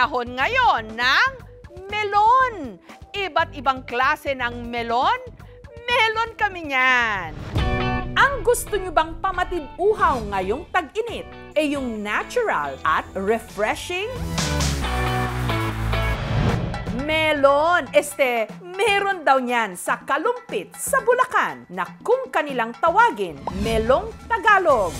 Panahon ngayon ng melon. Iba't ibang klase ng melon, melon kami niyan. Ang gusto nyo bang pamatid-uhaw ngayong tag-init ay yung natural at refreshing? Melon! Meron daw niyan sa Kalumpit sa Bulacan na kung kanilang tawagin, melong Tagalog.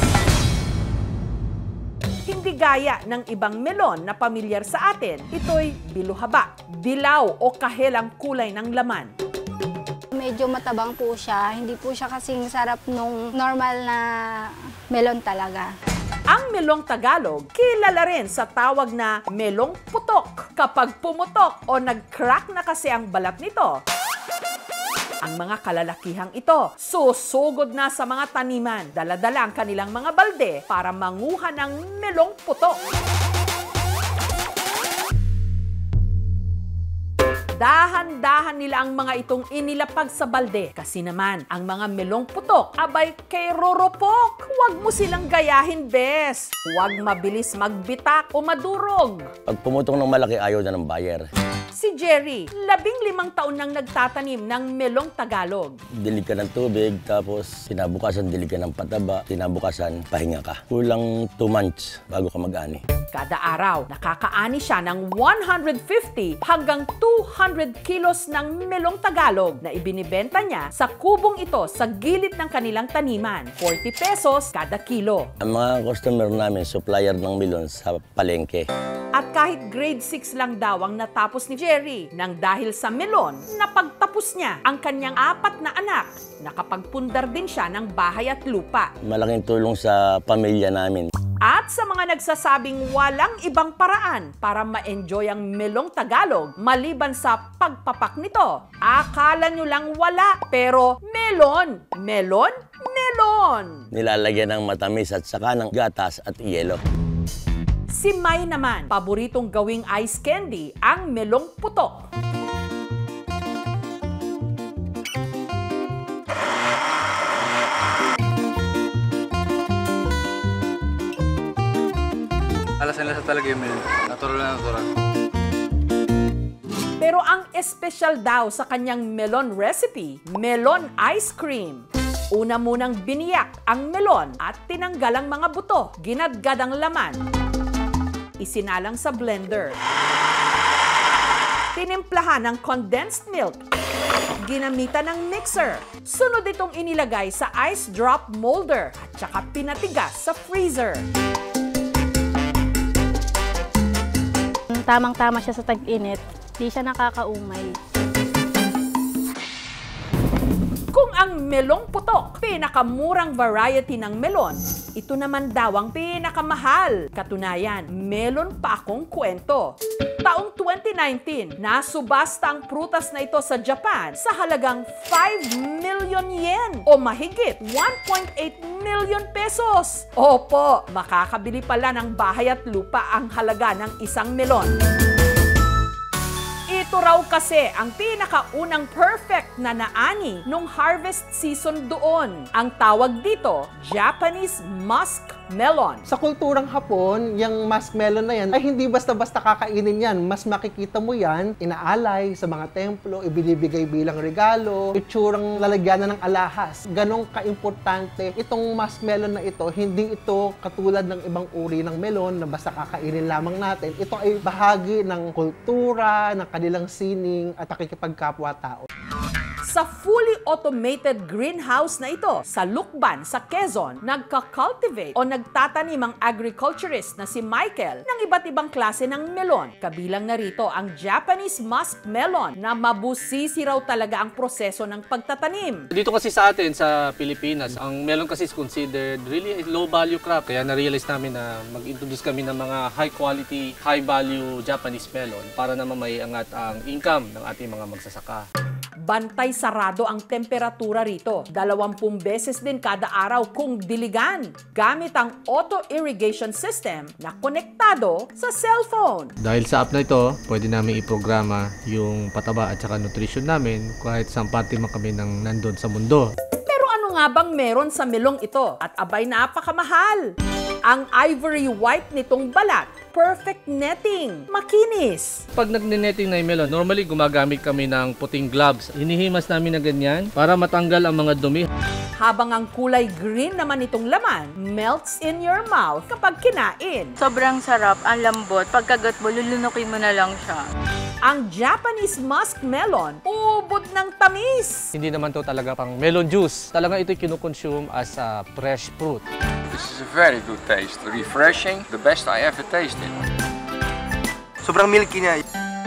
Hindi gaya ng ibang melon na pamilyar sa atin, ito'y biluhaba, dilaw o kahelang kulay ng laman. Medyo matabang po siya, hindi po siya kasing sarap nung normal na melon talaga. Ang melong Tagalog, kilala rin sa tawag na melong putok. Kapag pumutok o nag-crack na kasi ang balat nito, ang mga kalalakihang ito susugod na sa mga taniman, dala-dala ang kanilang mga balde para manguha ng melong putok. Dahan-dahan nila ang mga itong inilapag sa balde. Kasi naman, ang mga melong putok, abay kay Roropok. Huwag mo silang gayahin, bes. Huwag mabilis magbitak o madurog. Pag pumutong ng malaki, ayaw na ng buyer. Si Jerry, 15 taon nang nagtatanim ng melong Tagalog. Dilig ka ng tubig, tapos kinabukasan dilig ka ng pataba, kinabukasan pahinga ka. Kulang 2 months bago ka mag-ani. Kada araw, nakakaani siya ng 150 hanggang 200 kilos ng melong Tagalog na ibinibenta niya sa kubong ito sa gilid ng kanilang taniman. 40 pesos kada kilo. Ang mga customer namin, supplier ng melon sa palengke. At kahit grade 6 lang daw ang natapos ni Jerry, nang dahil sa melon, napagtapos niya ang kanyang 4 na anak. Nakapagpundar din siya ng bahay at lupa. Malaking tulong sa pamilya namin. At sa mga nagsasabing walang ibang paraan para ma-enjoy ang melong Tagalog maliban sa pagpapak nito, akala nyo lang wala, pero melon, melon, melon! Nilalagyan ng matamis at saka ng gatas at yelo. Si Mai naman, paboritong gawing ice candy ang melong putok. Alasan nila talaga yung melon. Natural na natural. Pero ang espesyal daw sa kanyang melon recipe, melon ice cream. Una munang biniyak ang melon at tinanggal ang mga buto, ginadgad ang laman. Isinalang sa blender. Tinimplahan ng condensed milk. Ginamitan ng mixer. Sunod itong inilagay sa ice drop molder at saka pinatigas sa freezer. Tamang-tama siya sa tag-init, di siya nakakaumay. Kung ang melong putok, pinakamurang variety ng melon, ito naman daw ang pinakamahal. Katunayan, melon pa akong kwento. Taong 2019, nasubasta ang prutas na ito sa Japan sa halagang 5 million yen o mahigit 1.8 million pesos. Opo, makakabili pala ng bahay at lupa ang halaga ng isang melon. Ito raw kasi ang pinakaunang perfect na naani nung harvest season doon. Ang tawag dito, Japanese musk melon. Sa kulturang Hapon, yung musk melon na yan ay hindi basta-basta kakainin yan. Mas makikita mo yan, inaalay sa mga templo, ibinibigay bilang regalo, itsurang lalagyanan ng alahas. Ganong kaimportante itong musk melon na ito, hindi ito katulad ng ibang uri ng melon na basta kakainin lamang natin. Ito ay bahagi ng kultura, ng kanilang sining at pakikipagkapwa-tao. Sa fully automated greenhouse na ito sa Lukban sa Quezon, nagka-cultivate o nagtatanim ang agriculturist na si Michael ng iba't ibang klase ng melon. Kabilang na rito ang Japanese musk melon na mabusisi raw talaga ang proseso ng pagtatanim. Dito kasi sa atin, sa Pilipinas, ang melon kasi is considered really low value crop. Kaya na-realize namin na mag-introduce kami ng mga high quality, high value Japanese melon para naman maiangat ang income ng ating mga magsasaka. Bantay sarado ang temperatura rito. 20 beses din kada araw kung diligan. Gamit ang auto-irrigation system na konektado sa cellphone. Dahil sa app na ito, pwede namin iprograma yung pataba at saka nutrition namin kahit saan parte man kami nandun sa mundo. Pero ano nga bang meron sa melong ito? At abay napakamahal! Ang ivory white nitong balat, perfect netting, makinis. Pag nagne-netting na yung melon, normally gumagamit kami ng puting gloves. Hinihimas namin na ganyan para matanggal ang mga dumi. Habang ang kulay green naman itong laman, melts in your mouth kapag kinain. Sobrang sarap, ang lambot. Pagkagat mo, lulunukin mo na lang siya. Ang Japanese muskmelon, ubod ng tamis. Hindi naman to talaga pang melon juice. Talaga ito kinukonsume as a fresh fruit. This is a very good taste, refreshing, the best I ever tasted. Sobrang milky niya.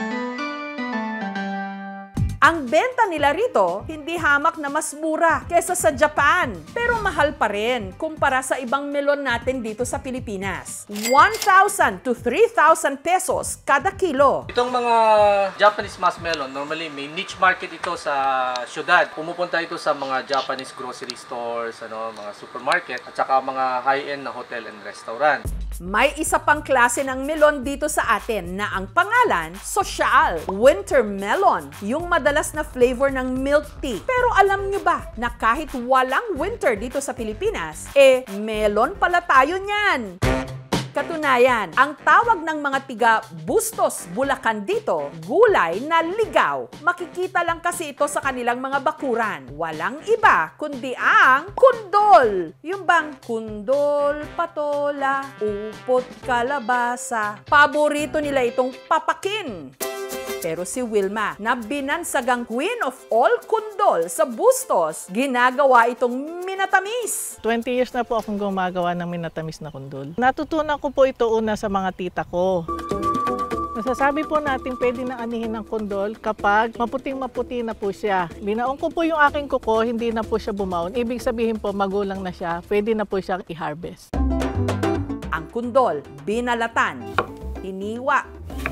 Ang benta nila rito, hindi hamak na mas mura kesa sa Japan. Pero mahal pa rin kumpara sa ibang melon natin dito sa Pilipinas. 1,000 to 3,000 pesos kada kilo. Itong mga Japanese muskmelon, normally may niche market ito sa syudad. Pumupunta ito sa mga Japanese grocery stores, mga supermarket, at saka mga high-end na hotel and restaurant. May isa pang klase ng melon dito sa atin na ang pangalan, Social Winter Melon, yung madalas na flavor ng milk tea. Pero alam nyo ba na kahit walang winter dito sa Pilipinas, melon pala tayo niyan? Katunayan, ang tawag ng mga tiga Bustos, Bulacan dito, gulay na ligaw. Makikita lang kasi ito sa kanilang mga bakuran. Walang iba kundi ang kundol. Yung bang kundol, patola, upot, kalabasa. Paborito nila itong papakin. Pero si Wilma, na binansagang queen of all kundol sa Bustos, ginagawa itong minatamis. 20 years na po akong gumagawa ng minatamis na kundol. Natutunan ko po ito una sa mga tita ko. Nasasabi po natin pwede na anihin ng kundol kapag maputing-maputi na po siya. Binaon ko po yung aking kuko, hindi na po siya bumaon. Ibig sabihin po magulang na siya, pwede na po siyang i-harvest. Ang kundol, binalatan, hiniwa,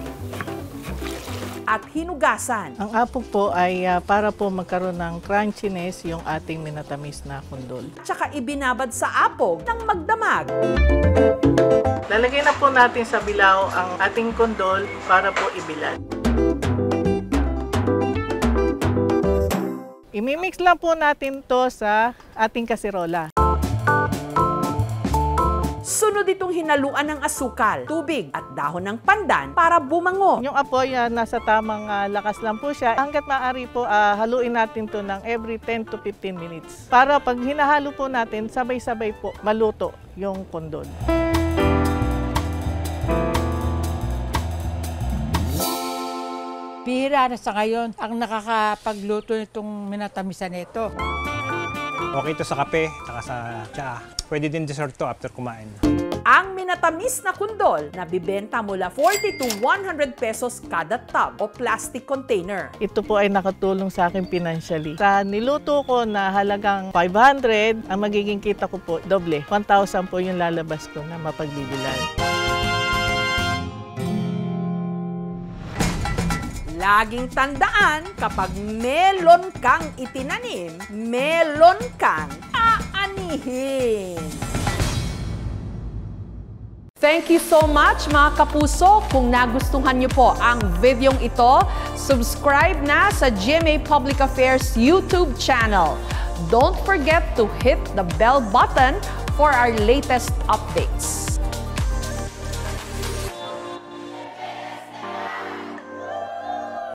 at hinugasan. Ang apog po ay para po magkaroon ng crunchiness yung ating minatamis na kundol. Tsaka ibinabad sa apog ng magdamag. Lalagay na po natin sa bilaw ang ating kundol para po ibilad. Imimix lang po natin to sa ating kasirola. Sunod itong hinaluan ng asukal, tubig at dahon ng pandan para bumango. Yung apoy nasa tamang lakas lang po siya. Hanggat maaari po haluin natin to ng every 10 to 15 minutes. Para pag hinahalo po natin, sabay-sabay po maluto yung kundol. Bihira na sa ngayon ang nakakapagluto nitong minatamisan nito. Okay to sa kape, saka sa tsaa. Pwede din dessert to after kumain. Ang minatamis na kundol na bibenta mula 40 to 100 pesos kada tub o plastic container. Ito po ay nakatulong sa akin financially. Sa niluto ko na halagang 500, ang magiging kita ko po doble. 1,000 po yung lalabas ko na mapagbibilan. Laging tandaan, kapag melon kang itinanim, melon kang aanihin. Thank you so much mga kapuso. Kung nagustuhan niyo po ang videong ito, subscribe na sa GMA Public Affairs YouTube channel. Don't forget to hit the bell button for our latest updates.